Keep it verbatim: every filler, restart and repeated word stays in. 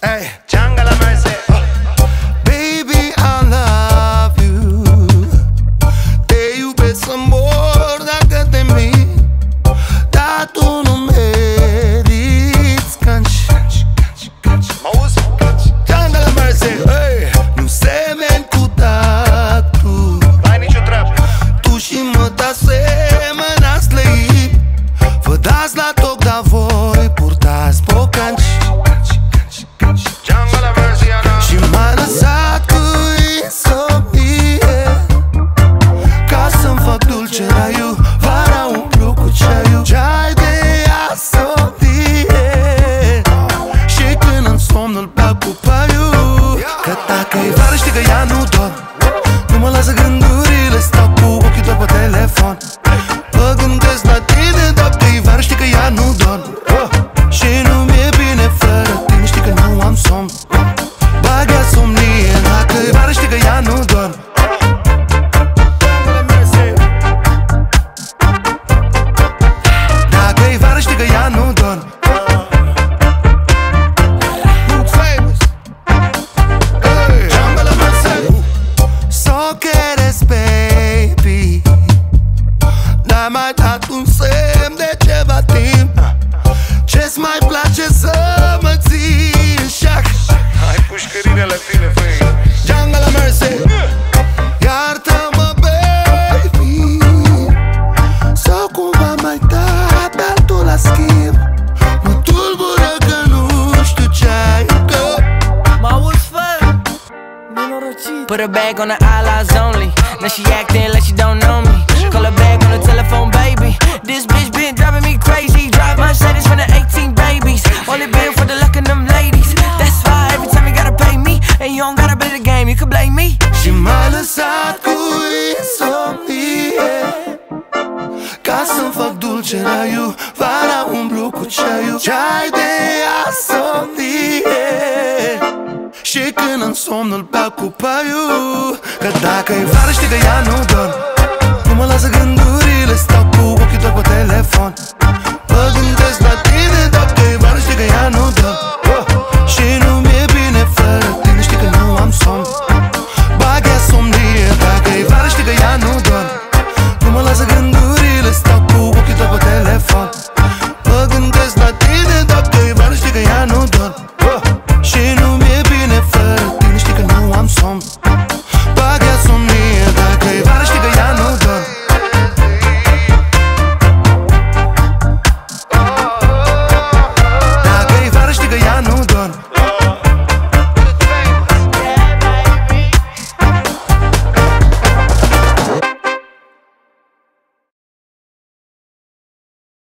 Hey, jungle of mercy. Baby, I love you. Te iubesc să mor dacă te mint, dar tu nu meriți canci. Jungle of mercy. Hey, nu semeni cu tatu. N-ai nicio treabă. Tu și măta semănați lăit. Vă dați la toc, dar voi purtați bocanci. Și m-ai lăsat cu insomnie, ca să-mi fac dulce raiu. Vara umplu cu ceaiu, ceai de asomnie. Și când în somnul bag cu paiu, că dacă-i vară știi că ea nu dorm. Nu mă lasă gândurile, stau cu ochii doar pe telefon. Mă gândesc la tine, dacă-i vară știi că ea nu dorm. Și nu mi-e bine fără tine, știi că nu am somn. Bagă somnie, dacă-i vară știi că ea nu dorm. Dacă-i vară știi că ea nu dorm. So quieres, baby, n-ai mai dat un semn de ceva timp. Ce-ți mai place să mă ții în șac? Hai pușcările la tine, făi. Jungle of mercy. Iartă-mă, baby, sau cumva mai dat pe altul la schimb. Mă tulbură că nu știu ce ai în cap. M-auzi, fă? Put her bag on the eyelids only. Now she acting like she don't know me. Call her back on the telephone, baby. This bitch been driving me crazy. Drive Mercedes from the eighteen babies. Only been for the luck of them ladies. That's why every time you gotta pay me, and you don't gotta play the game, you can blame me. Și m-ai lăsat cu insomnie, ca să-mi fac dulce raiu. Vara umblu cu ceaiu, ceai de asomnie. Și când în somnul beau cu paiu, că dacă-i vară știi că ea nu dorm. Nu mă lasă gândurile, stau cu ochii doar pe telefon. Mă gândesc la tine, dacă-i vară știi că ea nu dorm.